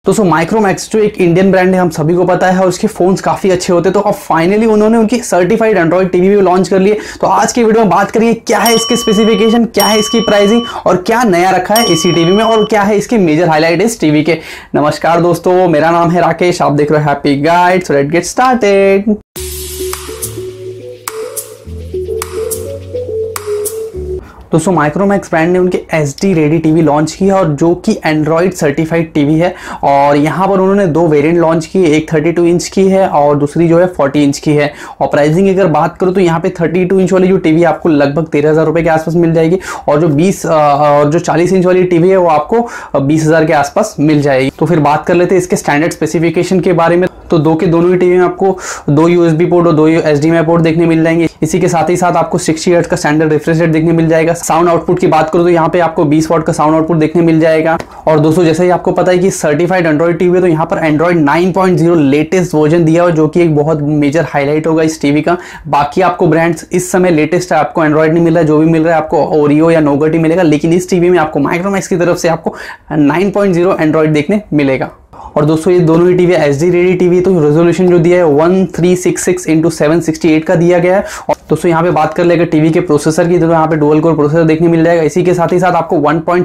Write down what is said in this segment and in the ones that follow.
दोस्तों माइक्रोमैक्स जो एक इंडियन ब्रांड है, हम सभी को पता है, और उसके फोन्स काफी अच्छे होते हैं। तो अब फाइनली उन्होंने उनकी सर्टिफाइड एंड्रॉइड टीवी भी लॉन्च कर लिए। तो आज की वीडियो में बात करिए क्या है इसके स्पेसिफिकेशन, क्या है इसकी प्राइसिंग और क्या नया रखा है इसी टीवी में और क्या है इसके मेजर हाईलाइट इस टीवी के। नमस्कार दोस्तों, मेरा नाम है राकेश, आप देख रहे हो happy guide. So let's get started. दोस्तों माइक्रोमैक्स ब्रांड ने उनके SD रेडी टीवी लॉन्च की है और जो कि एंड्रॉइड सर्टिफाइड टीवी है। और यहाँ पर उन्होंने दो वेरिएंट लॉन्च की, एक 32 इंच की है और दूसरी जो है 40 इंच की है। और प्राइसिंग अगर बात करूँ तो यहाँ पे 32 इंच वाली जो टीवी आपको लगभग 13,000 रुपये के आसपास मिल जाएगी और जो 40 इंच वाली टीवी है वो आपको 20,000 के आसपास मिल जाएगी। तो फिर बात कर लेते हैं इसके स्टैंडर्ड स्पेसिफिकेशन के बारे में। तो दोनों ही टीवी में आपको 2 USB पोर्ट और 2 HDMI पोर्ट देखने मिल जाएंगे। इसी के साथ ही साथ आपको 60 हर्ट्ज का स्टैंडर्ड रिफ्रेश रेट देखने मिल जाएगा। साउंड आउटपुट की बात करूं तो यहाँ पे आपको 20 वाट का साउंड आउटपुट देखने मिल जाएगा। और दोस्तों जैसे ही आपको पता है कि सर्टिफाइड एंड्रॉइड टीवी है, तो यहाँ पर एंड्रॉइड 9.0 लेटेस्ट वर्जन दिया हुआ, जो कि एक बहुत मेजर हाईलाइट होगा इस टीवी का। बाकी आपको ब्रांड्स इस समय लेटेस्ट आपको एंड्रॉइड नहीं मिल रहा है, जो भी मिल रहा है आपको ओरियो या नोगट ही मिलेगा। लेकिन इस टीवी में आपको माइक्रोमैक्स की तरफ से आपको 9.0 एंड्रॉइड देखने मिलेगा। और दोस्तों ये दोनों ही टीवी SD रेडी टीवी, तो रेजोल्यूशन जो दिया है 1366x768 का दिया गया है। और दोस्तों यहाँ पे बात कर लेकर टीवी के प्रोसेसर की, तो यहाँ पे डुअल कोर प्रोसेसर देखने मिल जाएगा। इसी के साथ ही साथ आपको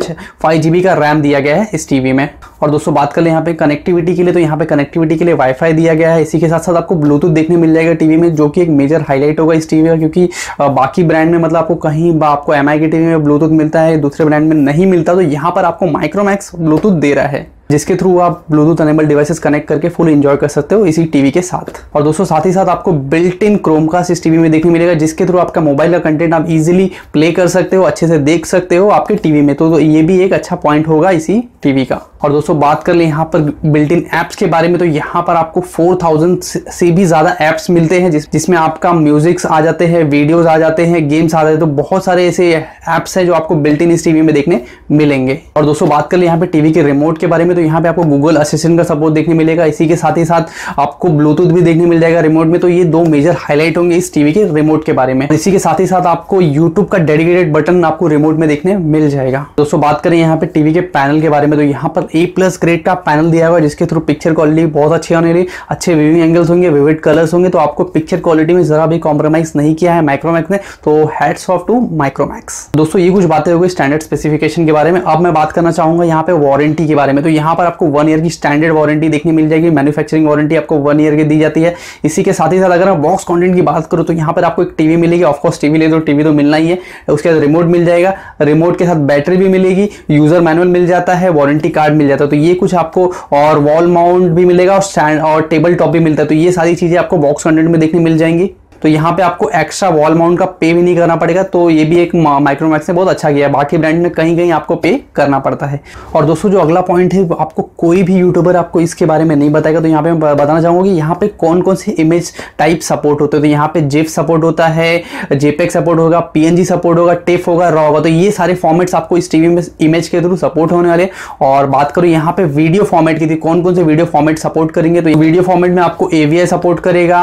1.5 GB का रैम दिया गया है इस टीवी में। और दोस्तों बात कर ले यहाँ पे कनेक्टिविटी के लिए, तो यहाँ पे कनेक्टिविटी के लिए वाईफाई दिया गया है। इसी के साथ साथ आपको ब्लूटूथ देखने मिल जाएगा टीवी में, जो कि एक मेजर हाईलाइट होगा इस टीवी का, क्योंकि बाकी ब्रांड में मतलब आपको कहीं आपको MI की टीवी में ब्लूटूथ मिलता है, दूसरे ब्रांड में नहीं मिलता। तो यहाँ पर आपको माइक्रोमैक्स ब्लूटूथ दे रहा है, जिसके थ्रू आप ब्लूटूथ अनेबल डिवाइसेस कनेक्ट करके फुल एंजॉय कर सकते हो इसी टीवी के साथ। और दोस्तों साथ ही साथ आपको बिल्ट इन क्रोमकास्ट इस टीवी में देखने मिलेगा, जिसके थ्रू आपका मोबाइल का कंटेंट आप इजीली प्ले कर सकते हो, अच्छे से देख सकते हो आपके टीवी में। तो ये भी एक अच्छा पॉइंट होगा इसी टीवी का। और दोस्तों बात कर ले यहाँ पर बिल्ट इन एप्स के बारे में, तो यहाँ पर आपको 4000 से भी ज्यादा एप्स मिलते हैं, जिसमें आपका म्यूजिक्स आ जाते हैं, वीडियोस आ जाते हैं, गेम्स आ जाते हैं। तो बहुत सारे ऐसे एप्स हैं जो आपको बिल्ट इन इस टीवी में देखने मिलेंगे। और दोस्तों बात कर ले यहाँ पे टीवी के रिमोट के बारे में, तो यहाँ पे आपको गूगल असिस्टेंट का सपोर्ट देखने मिलेगा। इसी के साथ ही साथ आपको ब्लूटूथ भी देखने मिल जाएगा रिमोट में। तो ये दो मेजर हाईलाइट होंगे इस टीवी के रिमोट के बारे में। इसी के साथ ही साथ आपको यूट्यूब का डेडिकेटेड बटन आपको रिमोट में देखने मिल जाएगा। दोस्तों बात करें यहाँ पे टीवी के पैनल के बारे में, तो यहाँ पर A+ ग्रेड का पैनल दिया हुआ है, जिसके थ्रू पिक्चर क्वालिटी बहुत अच्छी होने वाली, अच्छे व्यूइंग एंगल्स होंगे, विविड कलर्स होंगे। तो आपको पिक्चर क्वालिटी में जरा भी कॉम्प्रोमाइज नहीं किया है माइक्रोमैक्स ने, तो हैट्स ऑफ टू माइक्रोमैक्स। दोस्तों ये कुछ बातें हो गई स्टैंडर्ड स्पेसिफिकेशन के बारे में। अब मैं बात करना चाहूंगा यहाँ पे वारंटी के बारे में। तो यहाँ पर आपको 1 ईयर की स्टैंडर्ड वारंटी देखने मिल जाएगी। मैन्युफैक्चरिंग वारंटी आपको 1 ईयर की दी जाती है। इसी के साथ ही साथ अगर मैं बॉक्स कंटेंट की बात करूँ, तो यहाँ पर आपको एक टीवी मिलेगी। ऑफकोर्स टीवी ले तो टीवी तो मिलना ही है, उसके बाद रिमोट मिल जाएगा, रिमोट के साथ बैटरी भी मिलेगी, यूजर मैनुअल मिल जाता है, वारंटी कार्ड मिल जाता है। तो ये कुछ आपको, और वॉल माउंट भी मिलेगा और स्टैंड और टेबल टॉप भी मिलता है। तो ये सारी चीजें आपको बॉक्स कंटेंट में देखने मिल जाएंगी। तो यहाँ पे आपको एक्स्ट्रा वॉल माउंट का पे भी नहीं करना पड़ेगा। तो ये भी एक माइक्रोमैक्स ने बहुत अच्छा किया है। बाकी ब्रांड में कहीं कहीं आपको पे करना पड़ता है। और दोस्तों जो अगला पॉइंट है, आपको कोई भी यूट्यूबर आपको इसके बारे में नहीं बताएगा। तो यहाँ पे मैं बताना चाहूंगा कि यहाँ पे कौन कौन से इमेज टाइप सपोर्ट होते हैं। तो यहाँ पे जेफ सपोर्ट होता है, JPEG सपोर्ट होगा, PNG सपोर्ट होगा, टेफ होगा, रॉ होगा। तो ये सारे फॉर्मेट्स आपको इस टीवी में इमेज के थ्रू सपोर्ट होने वाले। और बात करूँ यहाँ पे वीडियो फॉर्मेट की, थी कौन कौन से वीडियो फॉर्मेट सपोर्ट करेंगे। तो वीडियो फॉर्मेट में आपको AVI सपोर्ट करेगा,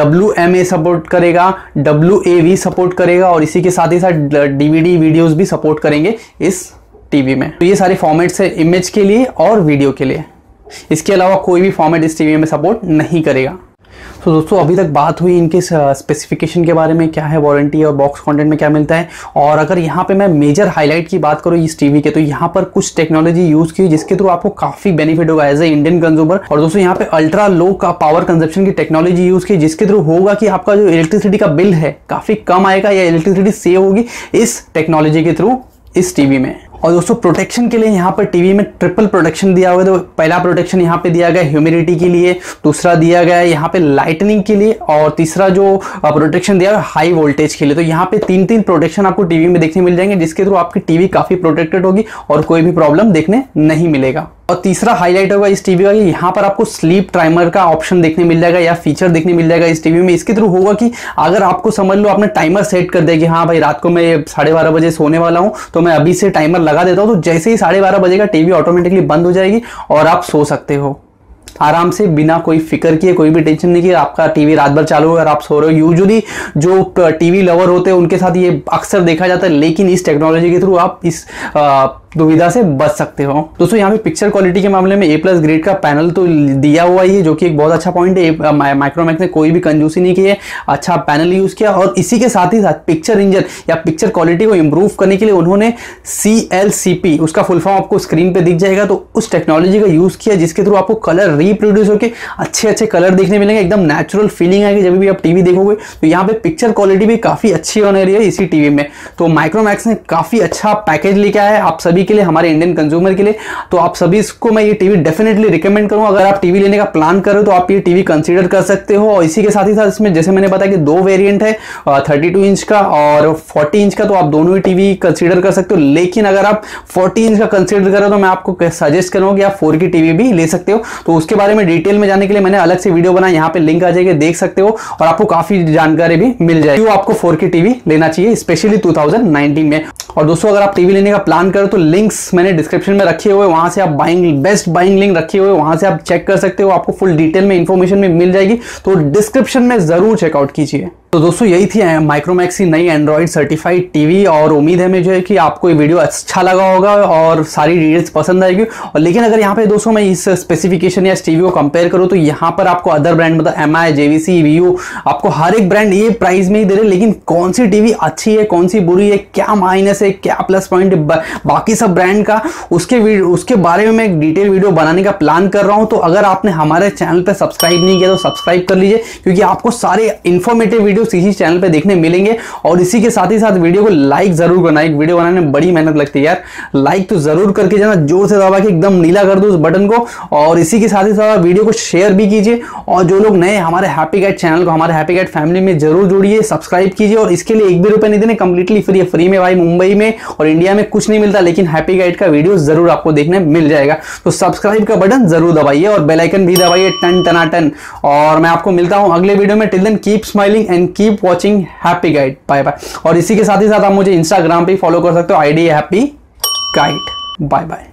WMA सपोर्ट करेगा, WAV सपोर्ट करेगा, और इसी के साथ ही साथ DVD वीडियोस भी सपोर्ट करेंगे इस टीवी में। तो ये सारे फॉर्मेट्स है इमेज के लिए और वीडियो के लिए। इसके अलावा कोई भी फॉर्मेट इस टीवी में सपोर्ट नहीं करेगा। तो दोस्तों अभी तक बात हुई इनके स्पेसिफिकेशन के बारे में, क्या है वारंटी और बॉक्स कंटेंट में क्या मिलता है। और अगर यहाँ पे मैं मेजर हाईलाइट की बात करूँ इस टीवी के, तो यहाँ पर कुछ टेक्नोलॉजी यूज की जिसके थ्रू आपको काफी बेनिफिट होगा एज ए इंडियन कंज्यूमर। और दोस्तों यहाँ पे अल्ट्रा लो का पावर कंजप्शन की टेक्नोलॉजी यूज की, जिसके थ्रू होगा कि आपका जो इलेक्ट्रिसिटी का बिल है काफी कम आएगा या इलेक्ट्रिसिटी सेव होगी इस टेक्नोलॉजी के थ्रू इस टीवी में। और दोस्तों प्रोटेक्शन के लिए यहाँ पर टीवी में ट्रिपल प्रोटेक्शन दिया हुआ है। तो पहला प्रोटेक्शन यहाँ पे दिया गया ह्यूमिडिटी के लिए, दूसरा दिया गया है यहाँ पे लाइटनिंग के लिए, और तीसरा जो प्रोटेक्शन दिया है हाई वोल्टेज के लिए। तो यहाँ पे 3 प्रोटेक्शन आपको टीवी में देखने मिल जाएंगे, जिसके थ्रू आपकी टीवी काफी प्रोटेक्टेड होगी और कोई भी प्रॉब्लम देखने नहीं मिलेगा। और तीसरा हाईलाइट होगा इस टीवी का, यहाँ पर आपको स्लीप टाइमर का ऑप्शन देखने मिल जाएगा या फीचर देखने मिल जाएगा इस टीवी में। इसके थ्रू होगा कि अगर आपको समझ लो आपने टाइमर सेट कर दिया कि हाँ भाई रात को मैं 12:30 बजे सोने वाला हूँ, तो मैं अभी से टाइमर लगा देता हूँ, तो जैसे ही 12:30 बजे का टीवी ऑटोमेटिकली बंद हो जाएगी और आप सो सकते हो आराम से, बिना कोई फिक्र किए, कोई भी टेंशन नहीं किए। आपका टीवी रात भर चालू है और आप सो रहे हो। यूजुअली जो टीवी लवर होते हैं उनके साथ ये अक्सर देखा जाता है, लेकिन इस टेक्नोलॉजी के थ्रू आप इस दुविधा से बच सकते हो। दोस्तों यहाँ पे पिक्चर क्वालिटी के मामले में A+ ग्रेड का पैनल तो दिया हुआ ही है, जो कि एक बहुत अच्छा पॉइंट है। माइक्रोमैक्स ने कोई भी कंजूसी नहीं की है, अच्छा पैनल यूज किया। और इसी के साथ ही साथ पिक्चर इंजन या पिक्चर क्वालिटी को इंप्रूव करने के लिए उन्होंने CLCP, उसका फुल फॉर्म आपको स्क्रीन पे दिख जाएगा, तो उस टेक्नोलॉजी का यूज किया जिसके थ्रू आपको कलर रिप्रोड्यूस होकर अच्छे कलर देखने मिलेंगे, एकदम नेचुरल फीलिंग आएगी जब भी आप टीवी देखोगे। तो यहाँ पे पिक्चर क्वालिटी भी काफी अच्छी होने रही है इसी टीवी में। तो माइक्रोमैक्स ने काफी अच्छा पैकेज लेके आया है आप सभी के लिए, हमारे इंडियन कंज्यूमर के लिए। तो आप सभी इसको मैं ये टीवी डेफिनेटली रिकमेंड करूंगा। अगर आप टीवी लेने का प्लान करो तो आप ये टीवी कंसीडर कर सकते हो। और इसी के साथ ही साथ इसमें जैसे मैंने बताया कि 2 वेरिएंट है, 32 इंच का और 40 इंच का, तो आप दोनों ही टीवी कंसीडर कर सकते हो। लेकिन अगर आप 40 इंच का कंसीडर करो तो मैं आपको सजेस्ट करूंगा कि आप 4K टीवी भी ले सकते हो। तो उसके बारे में डिटेल में जाने के लिए मैंने अलग से वीडियो बनाया, यहाँ पे लिंक आ जाएगा, देख सकते हो और आपको काफी जानकारी भी मिल जाएगी। क्यों आपको 4K टीवी लेना चाहिए स्पेशली 2019 में। और दोस्तों अगर आप टीवी लेने का प्लान करो तो लिंक्स मैंने डिस्क्रिप्शन में रखे हुए, वहां से आप बेस्ट बाइंग लिंक रखे हुए, वहां से आप चेक कर सकते हो, आपको फुल डिटेल में इंफॉर्मेशन में मिल जाएगी। तो डिस्क्रिप्शन में जरूर चेकआउट कीजिए। तो दोस्तों यही थी माइक्रोमैक्स की नई एंड्रॉइड सर्टिफाइड टीवी, और उम्मीद है मुझे कि आपको ये वीडियो अच्छा लगा होगा और सारी डिटेल्स पसंद आएगी। और लेकिन अगर यहाँ पे दोस्तों मैं इस स्पेसिफिकेशन या इस टीवी को कंपेयर करूँ तो यहाँ पर आपको अदर ब्रांड मतलब MI, JVC, VU, आपको हर एक ब्रांड ये प्राइस में ही दे रहे, लेकिन कौन सी टीवी अच्छी है, कौन सी बुरी है, क्या माइनस है, क्या प्लस पॉइंट है बाकी सब ब्रांड का, उसके बारे में मैं एक डिटेल वीडियो बनाने का प्लान कर रहा हूँ। तो अगर आपने हमारे चैनल पर सब्सक्राइब नहीं किया तो सब्सक्राइब कर लीजिए, क्योंकि आपको सारे इंफॉर्मेटिव वीडियो इसी चैनल पे देखने मिलेंगे। और इसी के साथ ही साथ वीडियो को लाइक जरूर करना, एक वीडियो बनाने में बड़ी मेहनत लगती है यार, लाइक तो जरूर करके जाना, जोर से दबा के एकदम नीला कर दो उस बटन को। और इसी के साथ ही साथ वीडियो को शेयर भी कीजिए, और जो लोग नए हमारे हैप्पी गाइड चैनल को, हमारे हैप्पी गाइड फैमिली में जरूर जुड़िए, सब्सक्राइब कीजिए। और इसके लिए 1 भी रुपए नहीं देने, कंप्लीटली फ्री है। फ्री में भाई मुंबई में और इंडिया में कुछ नहीं मिलता, लेकिन हैप्पी गाइड का वीडियो जरूर आपको देखने मिल जाएगा। तो सब्सक्राइब का बटन जरूर दबाइए और बेल आइकन भी दबाइए टन टनाटन। और मैं आपको मिलता हूं अगले वीडियो में। Till then keep smiling and keep watching happy guide. Bye bye. और इसी के साथ ही साथ आप मुझे इंस्टाग्राम पे फॉलो कर सकते हो, ID है हैप्पी गाइड। Bye bye.